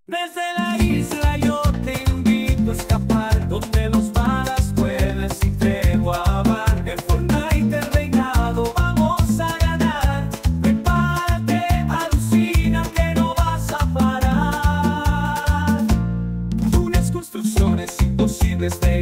Desde la isla yo te invito a escapar, donde los malas puedes y tregua van. En Fortnite el reinado vamos a ganar. Prepárate, alucina que no vas a parar. Unas construcciones imposibles de